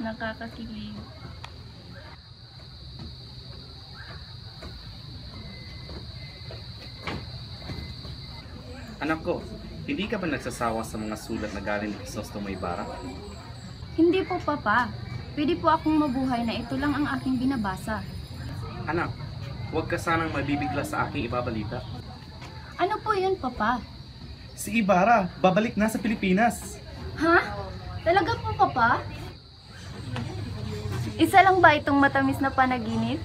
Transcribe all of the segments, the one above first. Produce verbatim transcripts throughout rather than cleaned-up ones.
nakakakilig. Anak ko, hindi ka ba nagsasawa sa mga sulat na galing ni Crisostomo Ibarra? Hindi po, Papa. Pwede po akong mabuhay na ito lang ang aking binabasa. Anak, huwag ka sanang mabibigla sa aking ibabalita. Ano po yun, Papa? Si Ibarra, babalik na sa Pilipinas. Ha? Talaga po, Papa? Isa lang ba itong matamis na panaginip?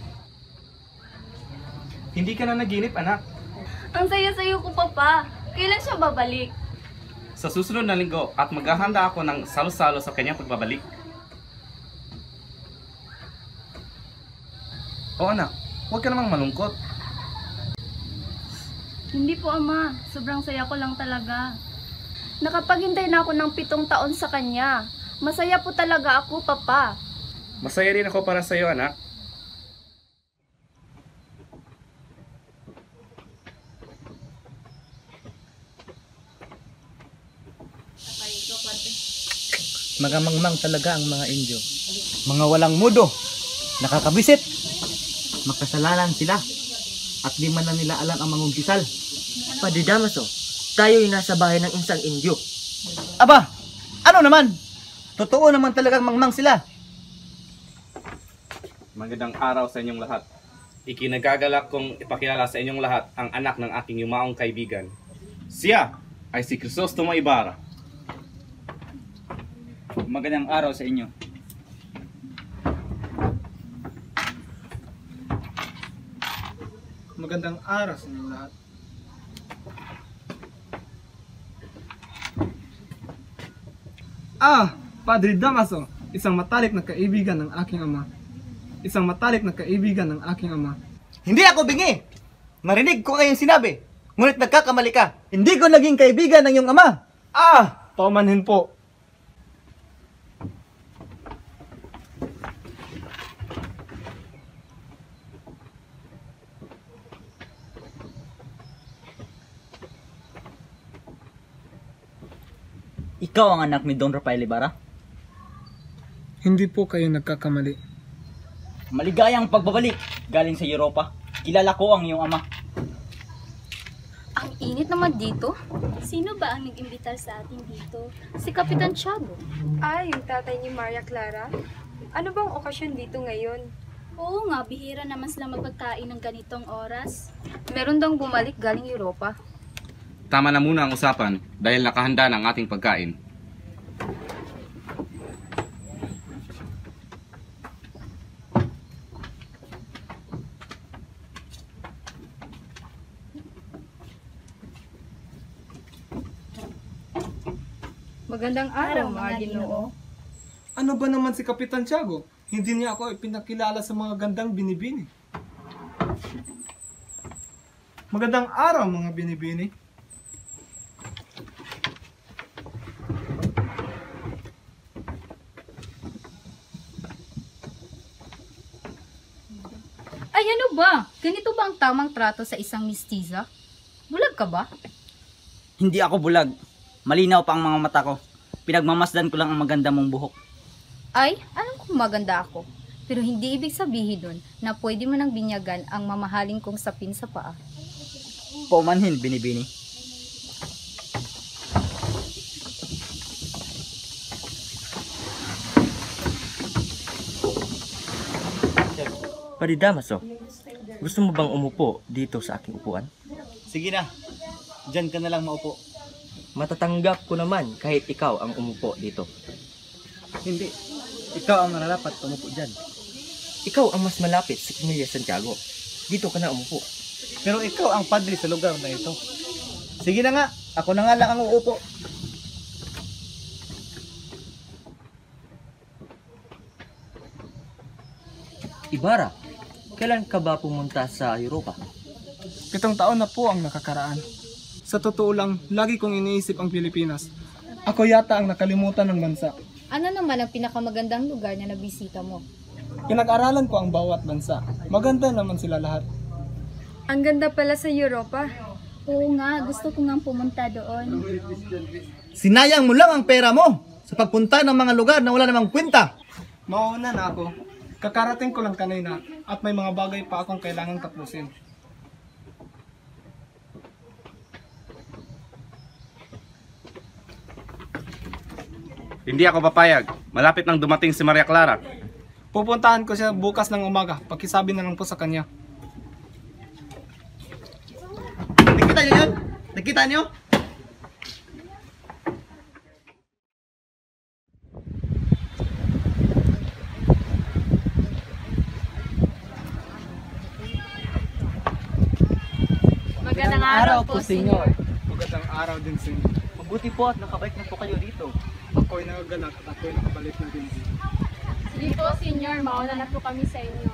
Hindi ka na naginip, anak. Ang saya-sayo ko, Papa. Kailan siya babalik? Sa susunod na linggo at maghahanda ako ng salo-salo sa kanyang pagbabalik. O anak, huwag ka namang malungkot. Hindi po, Ama. Sobrang saya ko lang talaga. Nakapaghintay na ako ng pitong taon sa kanya. Masaya po talaga ako, Papa. Masaya rin ako para sa iyo, anak. Magamangmang talaga ang mga Indio. Mga walang mudo, nakakabisit. Makasalanan sila at di man na nila alam ang mangungkisal. Padre Damaso, tayo'y nasa bahay ng isang Indio. Aba, ano naman? Totoo naman talagang mangmang sila. Magandang araw sa inyong lahat. Ikinagagalak kong ipakilala sa inyong lahat ang anak ng aking yumaong kaibigan. Siya ay si Crisostomo Ibarra. Magandang araw sa inyo. Magandang araw sa inyo lahat. Ah, Padre Damaso, isang matalik na kaibigan ng aking ama. Isang matalik na kaibigan ng aking ama. Hindi ako bingi. Marinig ko kayong sinabi. Ngunit nagkakamali ka. Hindi ko naging kaibigan ng iyong ama. Ah, paumanhin po. Ikaw ang anak ni Don Rafael Ibarra? Hindi po kayo nagkakamali. Maligayang pagbabalik galing sa Europa. Kilala ko ang iyong ama. Ang init naman dito. Sino ba ang nag-imbitar sa atin dito? Si Kapitan Tiago. Ah, yung tatay ni Maria Clara? Ano bang okasyon dito ngayon? Oo nga, bihira naman sila magpagkain ng ganitong oras. Meron daw bumalik galing Europa. Tama na muna ang usapan dahil nakahanda na ang ating pagkain. Magandang araw, mga Ginoo. Ano ba naman si Kapitan Tiago? Hindi niya ako ipinakilala sa mga gandang binibini. Magandang araw, mga binibini. Ay, ano ba? Ganito ba ang tamang trato sa isang mistiza? Bulag ka ba? Hindi ako bulag. Malinaw pa ang mga mata ko. Pinagmamasdan ko lang ang maganda mong buhok. Ay, alam kong maganda ako. Pero hindi ibig sabihin nun na pwede mo nang binyagan ang mamahaling kong sapin sa paa. Paumanhin, binibini. Padre Damaso, gusto mo bang umupo dito sa aking upuan? Sige na. Diyan ka na lang maupo. Matatanggap ko naman kahit ikaw ang umupo dito. Hindi. Ikaw ang nararapat umupo dyan. Ikaw ang mas malapit sa Pamilya Santiago. Dito ka na umupo. Pero ikaw ang padre sa lugar na ito. Sige na nga. Ako na nga lang ang uupo. Ibarra, kailan ka ba pumunta sa Europa? Pitong taon na po ang nakakaraan. Sa totoo lang, lagi kong iniisip ang Pilipinas. Ako yata ang nakalimutan ng bansa. Ano naman ang pinakamagandang lugar na nabisita mo? Pinag-aralan ko ang bawat bansa. Maganda naman sila lahat. Ang ganda pala sa Europa. Oo nga, gusto ko nga pumunta doon. Sinayang mo lang ang pera mo sa pagpunta ng mga lugar na wala namang kwenta. Mauna na ako. Kakarating ko lang kanina at may mga bagay pa akong kailangang tapusin. Hindi ako papayag. Malapit nang dumating si Maria Clara. Pupuntahan ko siya bukas ng umaga. Pakisabi na lang po sa kanya. Nakita niyo yun? Nakita niyo? Magandang araw po, senyor. Magandang araw din sa inyo. Mabuti po at nakabalik na po kayo dito. Ako'y nagagalak at ako'y nakabalik na din. Sige po, senyor. Mauna na po kami sa inyo.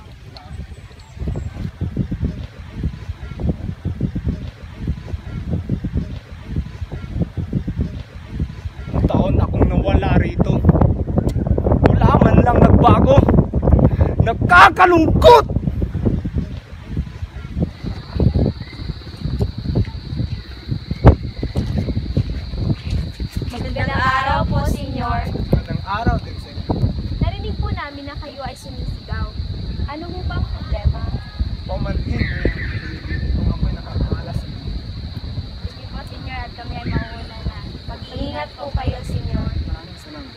Taon akong nawala rito. Wala man lang nagbago. Nakakalungkot! Magandang araw po, senyor. Magandang araw din sa inyo. Narinig po namin na kayo ay sumisigaw. Ano mo ba ang problema? Pamanhin mo yan. Kung ako'y nakakamalas. Sige po, senyor, at kami ay mauuna na. Mag-ingat po kayo, senyor. Maraming salamat.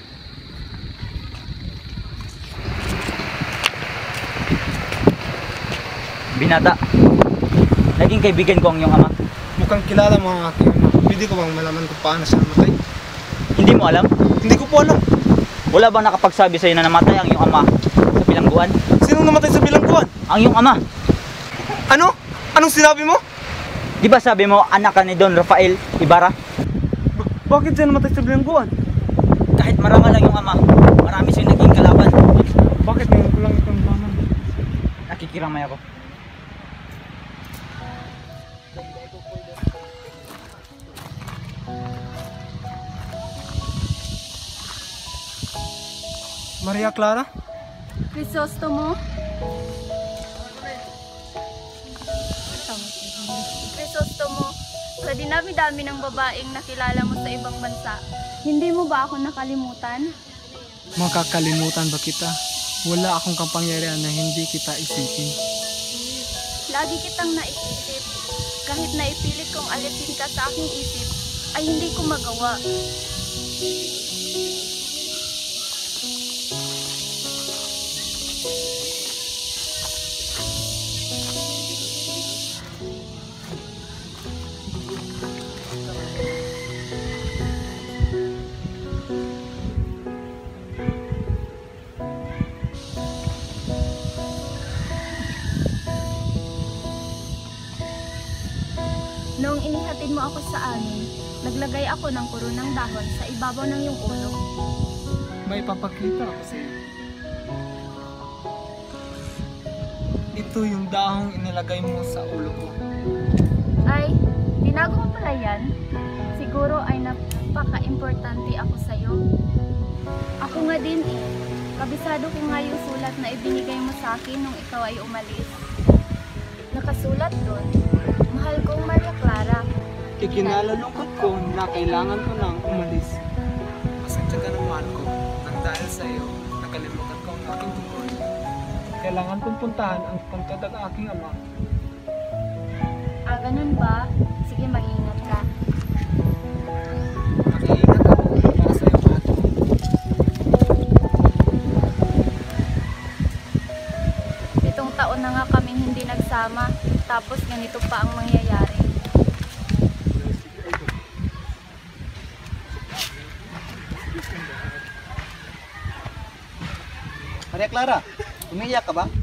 Binata, naging kaibigan ko ang iyong ama. Mukhang kilala mo ang aking ama. Pwede ko bang malaman kung paano siya namatay? Hindi mo alam? Hindi ko po alam. Wala bang nakapagsabi sa'yo na namatay ang iyong ama sa bilangguan? Sinong namatay sa bilangguan? Ang iyong ama. Ano? Anong sinabi mo? Di ba sabi mo anak ka ni Don Rafael Ibarra? Ba- bakit siya namatay sa bilangguan? Kahit marangal ang iyong ama, marami siyang naging kalaban. Bakit ngayon ko lang itong laman? Nakikiramay ako. Maria Clara? Crisostomo? Crisostomo, sa dinami-dami ng babaeng nakilala mo sa ibang bansa, hindi mo ba ako nakalimutan? Makakalimutan ba kita? Wala akong kapangyarihan na hindi kita isipin. Lagi kitang naiisip. Kahit naipilit kong alisin ka sa aking isip, ay hindi ko magawa. Noong inihatid mo ako sa amin, naglagay ako ng kurunang dahon sa ibabaw ng iyong ulo. May papakita ako sa iyo. Ito yung dahong inilagay mo sa ulo ko. Ay, tinago mo pala yan? Siguro ay napaka-importante ako sa'yo. Ako nga din eh. Kabisado ko nga yung sulat na ibinigay mo sa akin nung ikaw ay umalis. Nakasulat doon, mahal kong Maria Clara. Ikinalulungkot ko na kailangan ko nang umalis. Pasensya ka ng mahal ko. Nang dahil sa iyo, nakalimutan ko ang aking tungkol. Kailangan kong puntahan ang puntod ng aking ama. Ah, ganun ba? Sige, mag-ingat ka. Nakiingat ako para sa iyo, mahal. Pitong taon na nga kaming hindi nagsama, tapos ganito pa ang mangyayari. Maria Clara, umiiyak ka ba?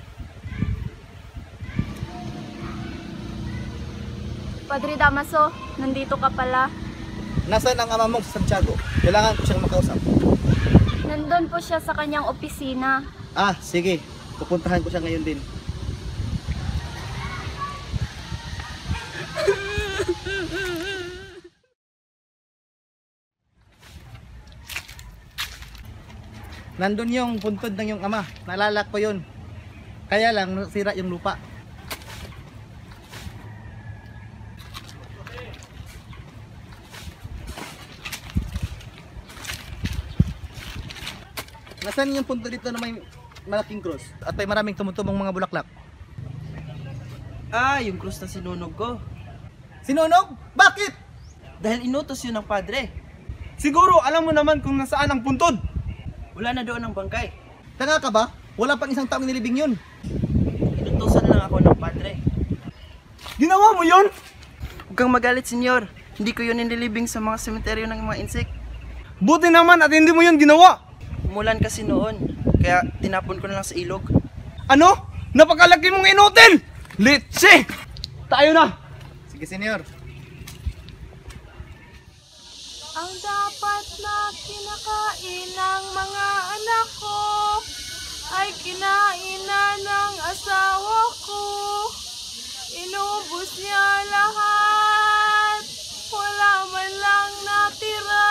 Padre Damaso, nandito ka pala. Nasaan ang ama mong sa Santiago? Kailangan ko siyang makausap. Nandun po siya sa kanyang opisina. Ah, sige. Pupuntahan ko siya ngayon din. Nandun yung puntod ng yung ama. Naalala ko yun. Kaya lang, sira yung lupa. Nasaan yung punto dito na may malaking cross at may maraming tumutubong mga bulaklak? Ah, yung krus na sinunog ko. Sinunog? Bakit? Dahil inutos yun ng padre. Siguro alam mo naman kung nasaan ang puntod. Wala na doon ang bangkay. Tanga ka ba? Wala pang isang taong nilibing yun. Inutusan lang ako ng padre. Ginawa mo yun? Huwag kang magalit, senyor. Hindi ko yun nililibing sa mga sementeryo ng mga insect. Buti naman at hindi mo yun ginawa. Umulan kasi noon, kaya tinapon ko na lang sa ilog. Ano? Napakalaki mong inutil! Litsi! Tayo na! Sige, senyor. Ang dapat na kinakain ng mga anak ko ay kinain na ng asawa ko. Inubos niya lahat, wala man lang natira.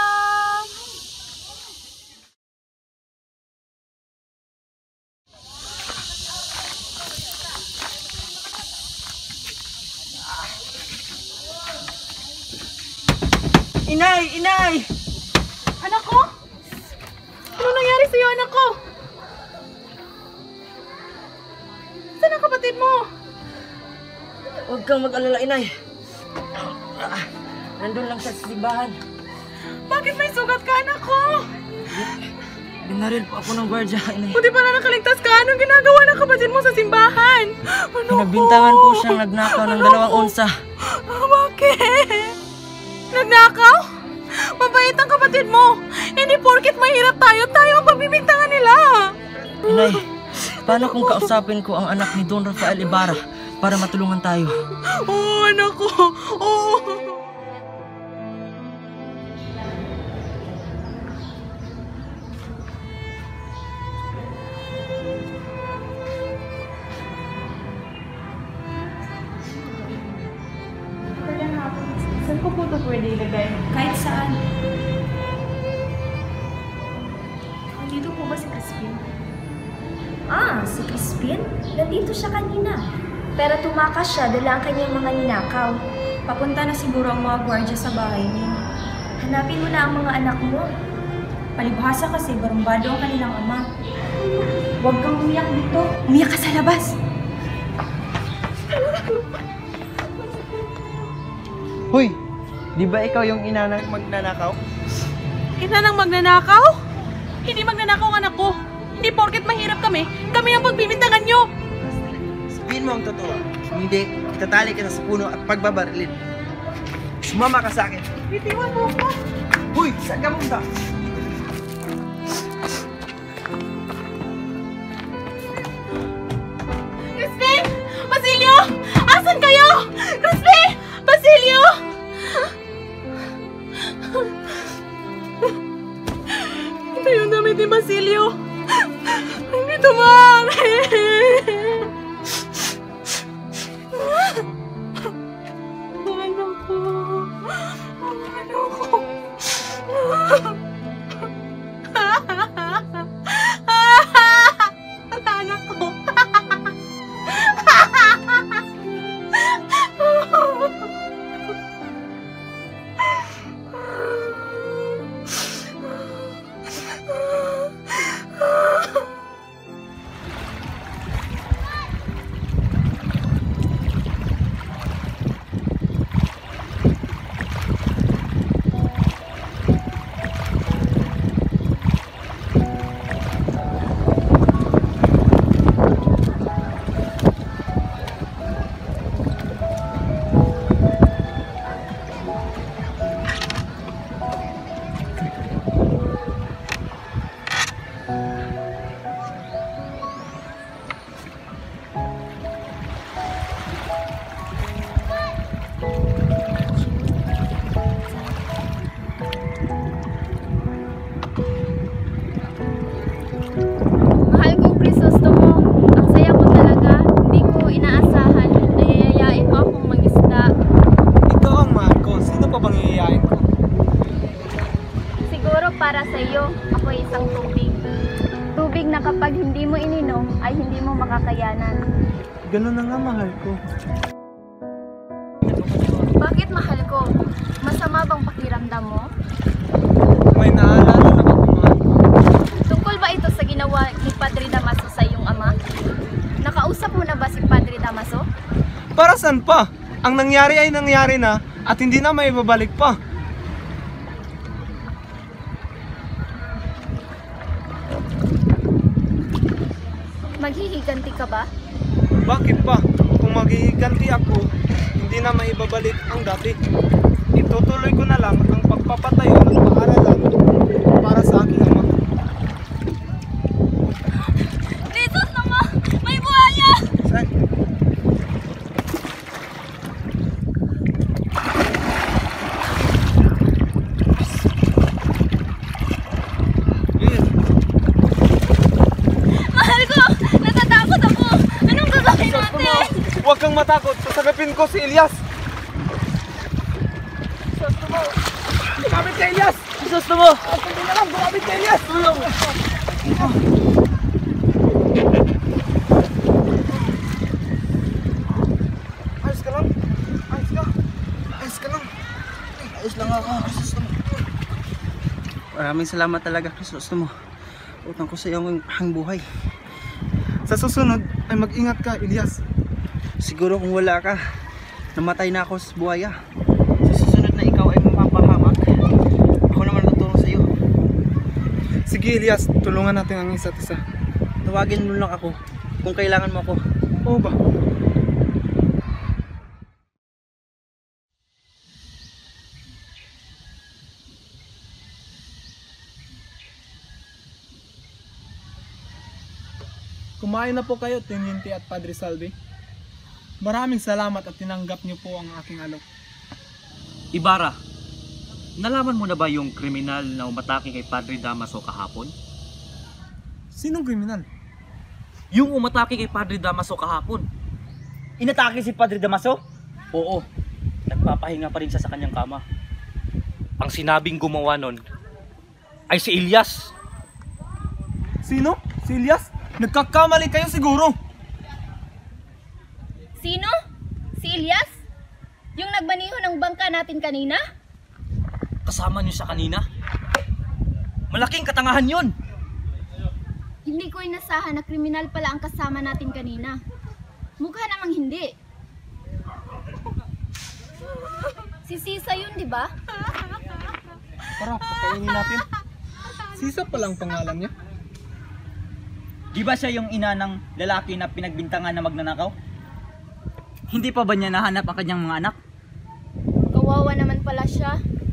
Inay! Inay! Anak ko? Ano nangyari sa'yo, anak ko? Saan ang kapatid mo? Huwag kang mag-alala, inay. Ah, nandun lang siya sa simbahan. Bakit may sugat ka, anak ko? Binaril po ako ng gwardya, inay. Buti pala nakaligtas ka. Anong ginagawa ng kapatid mo sa simbahan? Ano Pinagbintangan po siyang nagnakaw ng dalawang onsa. Ah, bakit? Nagnakaw? Mabait ang kapatid mo. Hindi porkit mahirap tayo, tayo ang pagbibintangan nila. Inay, paano kung kausapin ko ang anak ni Don Rafael Ibarra para matulungan tayo? Oo, anak ko. Oo. Saan ko po ito pwede ilagay? Kahit saan. Nandito po ba si Crispin? Ah, si Crispin? Nandito siya kanina. Pero tumakas siya dala ang kanyang mga ninakaw. Papunta na siguro ang mga gwardya sa bahay niya. Hanapin mo na ang mga anak mo. Palibhasa kasi barumbado ang kanilang ama. Huwag kang umiyak dito. Umiyak ka sa labas. Hoy, di ba ikaw yung ina ng magnanakaw? Ina nang magnanakaw? Hindi magnanakaw ang anak ko. Hindi porket mahirap kami, kami ang pagbibintangan nyo. Sabihin mo ang totoo. Kung hindi, itatali kita sa puno at pagbabarilin. Sumama ka sa akin. Bitiwan mo ako. Hoy, saan ka punta? Crispin! Basilio! Asan kayo? Crispin! Basilio! Ito yung damit ni Basilio. Hindi ito maaari. Ano ko? Ano ko? Anak ko. Mahal kong Crisostomo, ang saya ko talaga. Hindi ko inaasahan na yayayain mo akong mag-isda. Ikaw ang mahal ko. Sino pa bang iyayain ko? Siguro para sa iyo, ako ay isang tubig. Tubig na kapag hindi mo ininom, ay hindi mo makakayanan. Ganun na nga, mahal ko. Bakit mahal ko? Masama bang pakiramdam mo? May naalala na ba kung mahal ko? Tungkol ba ito sa ginawa Para saan pa? Ang nangyari ay nangyari na at hindi na maibabalik pa. Maghihiganti ka ba? Bakit pa? Kung maghihiganti ako, hindi na maibabalik ang dati. Itutuloy ko na lang ang pagpapatayo ng paaralan para sa aking ama. Jesus naman! May buhaya! Saan? Mahal ko! Natatakot ako! Anong gagawin natin? Huwag kang matakot, sasagapin ko si Elias. Gumamit kay Elias! Jesus mo! Hindi na lang, gumamit kay Elias! Tulong! Ayos ka lang? Ayos ka? Ayos ka lang? Ayos lang ako, Crisostomo. Maraming salamat talaga, Crisostomo. Utang ko sa iyo ang buhay. Sa susunod ay mag-ingat ka, Elias. Siguro kung wala ka, namatay na ako sa buhaya. Sa susunod na ikaw ay mapapahamak, ako naman tutulong sa iyo. Sige, Elias, tulungan natin ang isa't isa. Tawagin mo lang ako kung kailangan mo ako. Oo ba? Kumain na po kayo, Teniente at Padre Salvi. Maraming salamat at tinanggap niyo po ang aking alok. Ibarra, nalaman mo na ba yung kriminal na umatake kay Padre Damaso kahapon? Sinong kriminal? Yung umatake kay Padre Damaso kahapon. Inatake si Padre Damaso? Oo, nagpapahinga pa rin siya sa kanyang kama. Ang sinabing gumawa nun ay si Elias. Sino? Si Elias? Nagkakamali kayo siguro. Sino? Si Elias? Yung nagbaniho ng bangka natin kanina? Kasama niyo siya kanina. Malaking katangahan yun. Hindi ko inasahan na kriminal pala ang kasama natin kanina. Mukha namang hindi. Si Sisa yun, di ba? Tara, pakainin natin. Sisa palang pangalan niya. Di ba siya yung ina ng lalaki na pinagbintangan na magnanakaw? Hindi pa ba niya nahanap ang kanyang mga anak? Kawawa naman pala siya.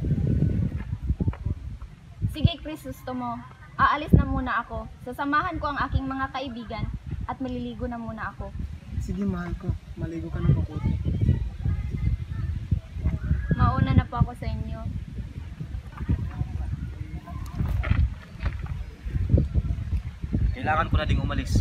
Sige, Crisostomo. Aalis na muna ako. Sasamahan ko ang aking mga kaibigan at maliligo na muna ako. Sige, mahal ko. Maligo ka ng mabuti. Mauna na po ako sa inyo. Kailangan ko na ding umalis.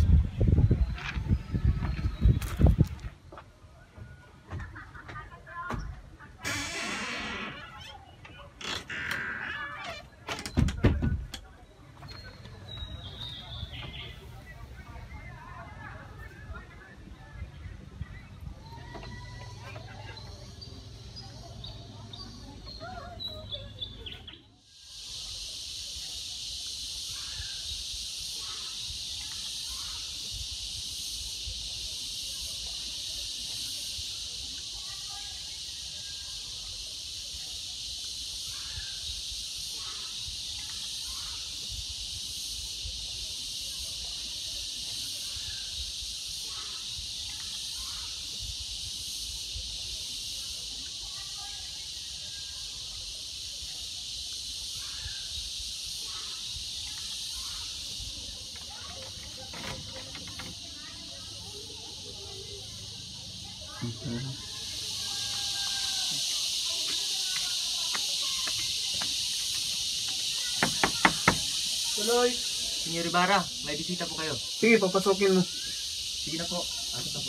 Tuloy. Senyor Ibarra, may bisita po kayo. Sige, papasokin mo. Sige na po. Ano na po?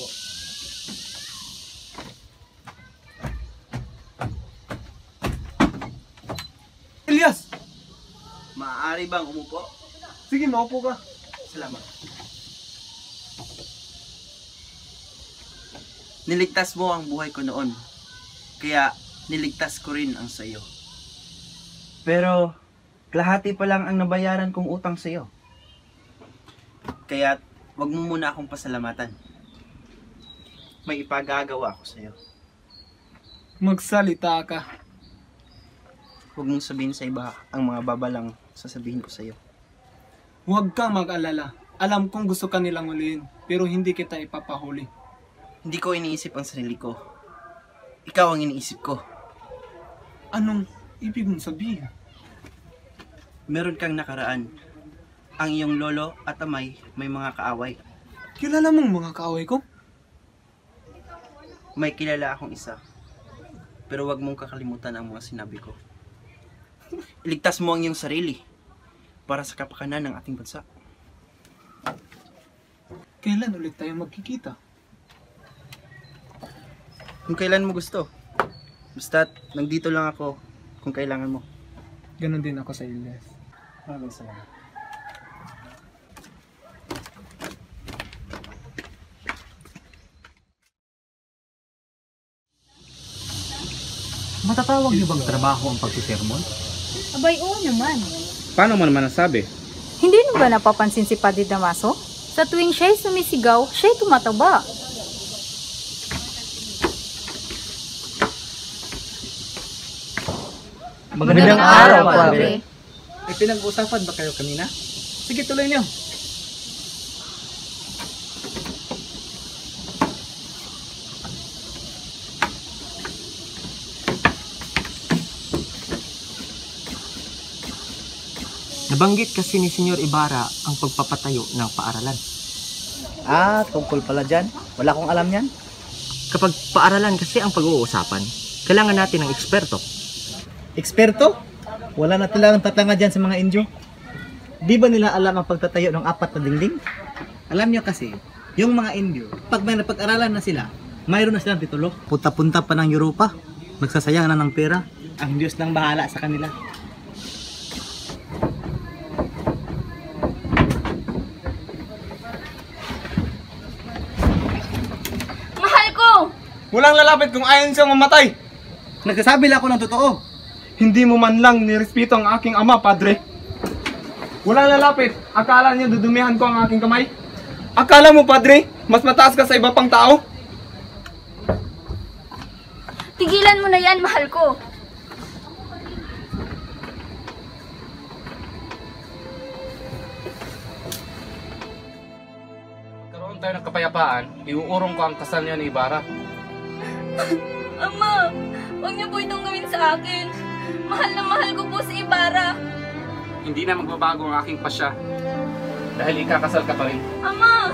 Elias! Maaari bang umupo? Sige, maupo ka. Salamat. Niligtas mo ang buhay ko noon. Kaya niligtas ko rin ang sayo. Pero kalahati pa lang ang nabayaran kong utang sayo. Kaya wag mo muna akong pasalamatan. may ipagagawa ako sa'yo. Magsalita ka. Huwag mong sabihin sa iba ang mga babalang sasabihin ko sa'yo. Huwag kang mag-alala. Alam kong gusto ka nilang huliin, pero hindi kita ipapahuli. Hindi ko iniisip ang sarili ko. Ikaw ang iniisip ko. Anong ibig mong sabihin? Meron kang nakaraan. Ang iyong lolo at amay may mga kaaway. Kilala mong mga kaaway ko? May kilala akong isa. Pero wag mong kakalimutan ang mga sinabi ko. Iligtas mo ang iyong sarili para sa kapakanan ng ating bansa. Kailan ulit tayo magkikita? Kung kailan mo gusto. Basta't nandito lang ako kung kailangan mo. Ganon din ako sa Ilyas. Maraming salamat. Matatawag niyo bang trabaho ang pagsisermon? Abay, oo naman. Paano mo naman nasabi? Hindi mo ba napapansin si Padre Damaso? Sa tuwing siya'y sumisigaw, siya'y tumataba. Magandang araw, Padre. May pinag-uusapan ba kayo kanina? Sige, tuloy niyo. Nabanggit kasi ni Senyor Ibarra ang pagpapatayo ng paaralan. Ah, tungkol pala dyan. Wala akong alam yan. Kapag paaralan kasi ang pag-uusapan, kailangan natin ng eksperto. Eksperto? Wala na talagang tatanga dyan sa mga Indio. Di ba nila alam ang pagtatayo ng apat na dingding? Alam nyo kasi, yung mga Indio, pag may napag-aralan na sila, mayroon na silang titulo. Punta-punta pa ng Europa, nagsasayang na ng pera. Ang Diyos nang bahala sa kanila. Mahal ko! Walang lalapit kung ayaw siyang mamatay! Nagsasabi lang ako ng totoo. Hindi mo man lang nirespeto ang aking ama, Padre. Walang lalapit. Akala niya dudumihan ko ang aking kamay? Akala mo, Padre, mas mataas ka sa iba pang tao? Tigilan mo na yan, mahal ko. Karoon tayo ng kapayapaan, iuurong ko ang kasal niya ni Ibarra. Ama, huwag niyo po itong gawin sa akin. Mahal na mahal ko po si Ibarra. Hindi na magbabago ang aking pasya. Dahil ikakasal ka pa rin. Ama!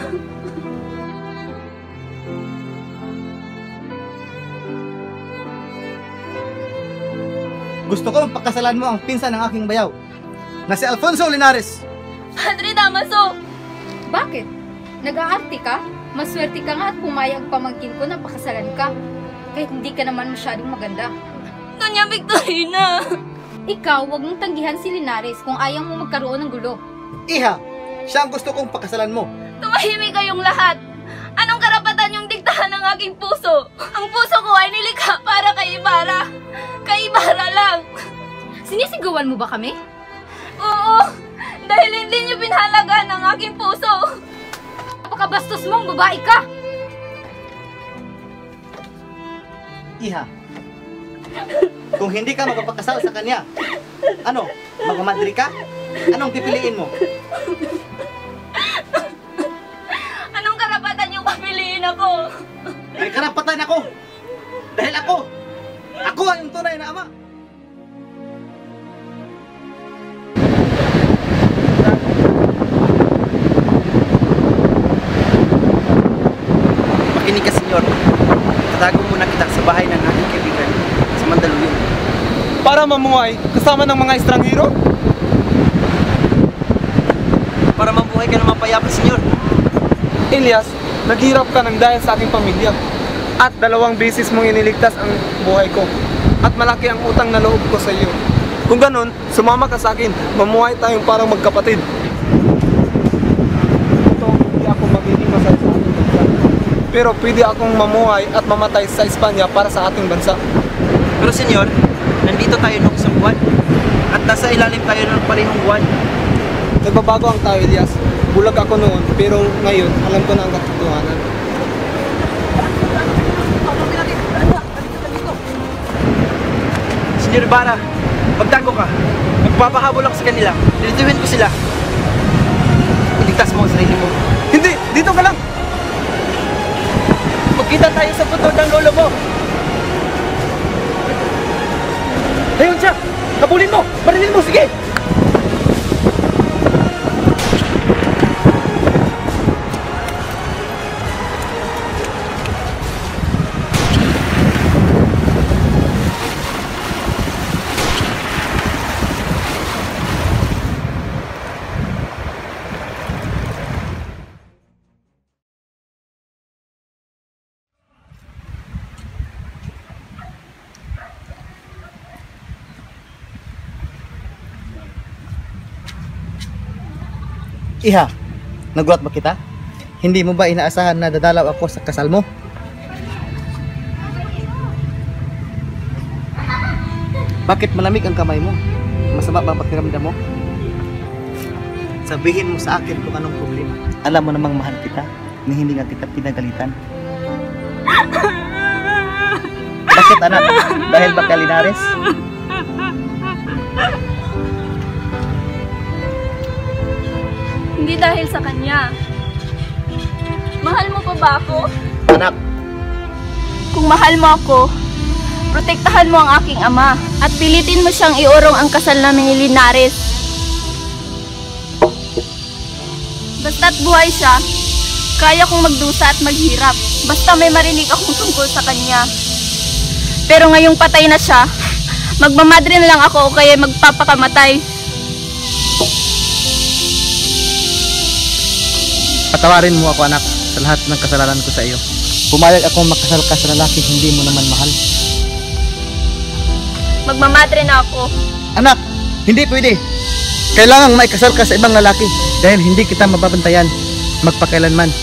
Gusto ko pagkasalan mo ang pinsan ng aking bayaw, na si Alfonso Linares. Padre Damaso! Bakit? Nag-aarti ka? Maswerte ka nga at pumayag pamangkin ko na pakasalan ka. Kahit hindi ka naman masyadong maganda. Doña Victorina! Ikaw, wag mong tanggihan si Linares kung ayaw mo magkaroon ng gulo. Iha, siya ang gusto kong pakasalan mo. Tumahimik kayong lahat! Anong karapatan yung diktahan ng aking puso? Ang puso ko ay nilikha para kay Ibarra. Kay Ibarra lang. Sinisigawan mo ba kami? Oo! Dahil hindi niyo pinahalagaan ang aking puso. Napakabastos mong babae ka! Iha, kung hindi ka magpapakasal sa kanya, ano, magamadri ka? Anong pipiliin mo? Anong karapatan yung papiliin ako? May karapatan ako! Dahil ako, ako ang tunay na ama! Makinig ka, senyor. Tatago muna kita sa bahay ng aking kaibigan sa Mandaluyong. Para mamuhay kasama ng mga estranghero? Para mabuhay ka ng mapayapa, senyor. Elias, naghirap ka ng dahil sa aking pamilya. At dalawang beses mong iniligtas ang buhay ko. At malaki ang utang na loob ko sa iyo. Kung ganun, sumama ka sa akin. Mamuhay tayong parang magkapatid. Ito, hindi ako magiging masaya sa ating bansa. Pero pwede akong mamuhay at mamatay sa Espanya para sa ating bansa. Pero senyor, nandito tayo noong isang buwan. At nasa ilalim tayo ng parehong buwan. Nagbabago ang tao, Elias. Bulag ako noon, pero ngayon, alam ko na ang katotohanan. Senyor Ibarra, magtago ka. Magpapahabol ako sa kanila. Lilituin ko sila. Iligtas mo ang sarili mo. Hindi! Dito ka lang! Magkita tayo sa putod ng lolo mo. Ayun siya! Kabulin mo! Barilin mo! Sige! Iha, nagulat ba kita? Hindi mo ba inaasahan na dadalaw ako sa kasal mo? Bakit malamig ang kamay mo? Masama ba ang pakiramdam mo? Sabihin mo sa akin kung anong problema. Alam mo namang mahal kita, ni hindi nga kita pinagalitan. Bakit anak? Dahil ba kay Linares? Hindi dahil sa kanya. Mahal mo pa ba ako? Anak, Kung mahal mo ako, protektahan mo ang aking ama at pilitin mo siyang iurong ang kasal namin ni Linares. Basta't buhay siya, kaya kong magdusa at maghirap. Basta may marinig akong tungkol sa kanya. Pero ngayong patay na siya, magmamadre na lang ako o kaya magpapakamatay. patawarin mo ako anak sa lahat ng kasalanan ko sa iyo. Pumayag akong makasal ka sa lalaki hindi mo naman mahal. Magmamadre na ako. Anak, hindi pwede. Kailangang maikasal ka sa ibang lalaki dahil hindi kita mababantayan magpakailanman.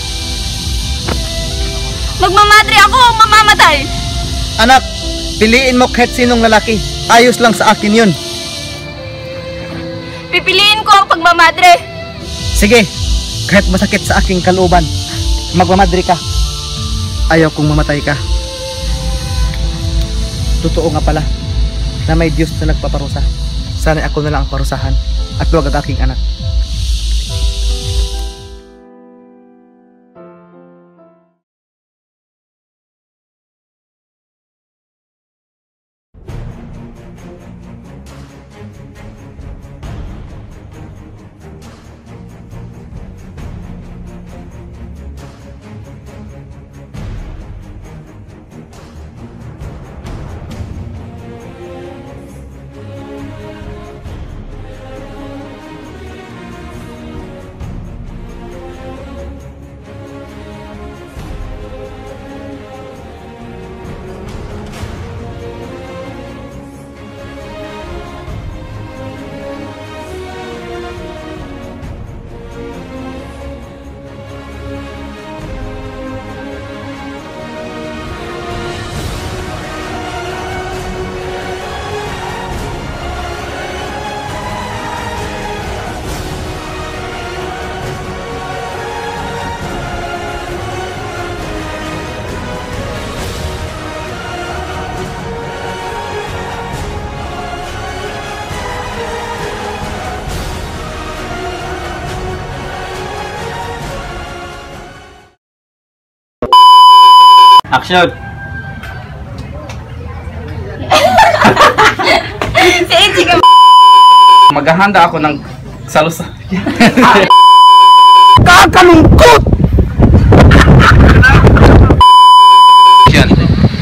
Magmamadre ako o mamamatay? Anak, piliin mo kahit sinong lalaki. Ayos lang sa akin yun. Pipiliin ko ang pagmamadre. Sige, kahit masakit sa aking kalooban, magmamadre ka. Ayaw kong mamatay ka. Totoo nga pala na may Diyos na nagpaparusa. Sana ako na lang ang parusahan at huwag ang aking anak. Action! Si Eji ka. Maghahanda ako ng salusa. Kakalungkot! Yan.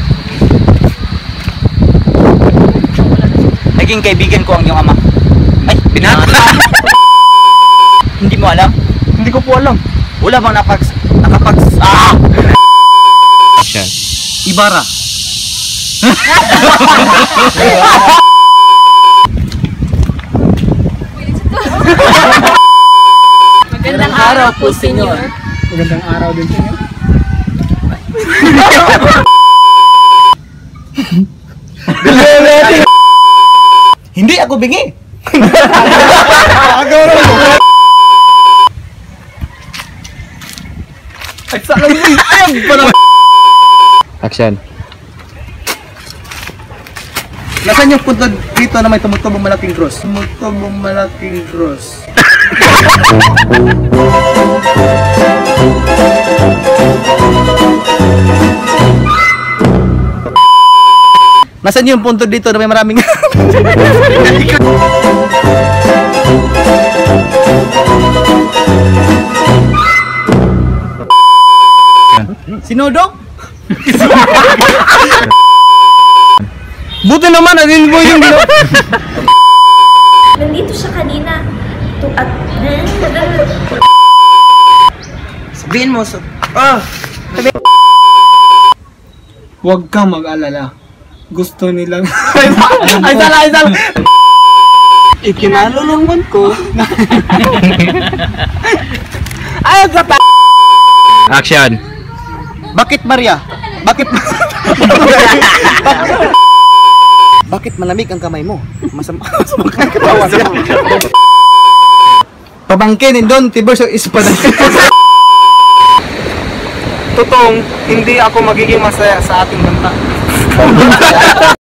Naging kaibigan ko ang iyong ama. Ay, binata! Hindi mo alam? Hindi ko po alam. Wala bang napag... nakapag... Ah! Yan. Ibarra. Magandang araw po, senyor. Magandang araw din sa'yo. Hindi ako bingi. Action. Nasaan yung punto dito na may tumutubong malaking cross? Tumutubong malaking cross. Nasaan yung punto dito na may maraming... Sinodok? Buti naman, adin mo yung gino. Nandito siya kanina. Tu at... Sabihin mo, so... Ah! Huwag kang mag-alala. Gusto nilang... ay, sala, ay, sala! Ikinalulungan ko. Ay, sa ta... Action. Bakit Maria? Bakit Bakit malamig ang kamay mo? Masama masama ka katawan. Pabangkin doon tibor sa ispada. Totoong, hindi ako magiging masaya sa ating banta.